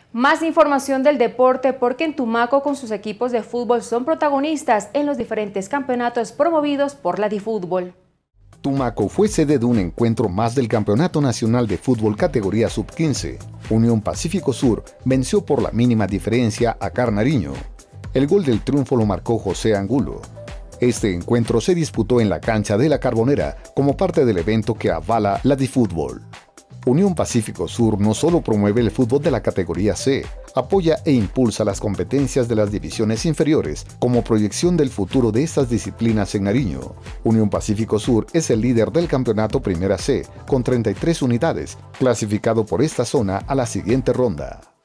Más información del deporte porque en Tumaco con sus equipos de fútbol son protagonistas en los diferentes campeonatos promovidos por la Difútbol. Tumaco fue sede de un encuentro más del Campeonato Nacional de Fútbol categoría Sub-15. Unión Pacífico Sur venció por la mínima diferencia a Carnariño. El gol del triunfo lo marcó José Angulo. Este encuentro se disputó en la cancha de La Carbonera como parte del evento que avala la Difútbol. Unión Pacífico Sur no solo promueve el fútbol de la categoría C, apoya e impulsa las competencias de las divisiones inferiores como proyección del futuro de estas disciplinas en Nariño. Unión Pacífico Sur es el líder del campeonato Primera C con 33 unidades, clasificado por esta zona a la siguiente ronda.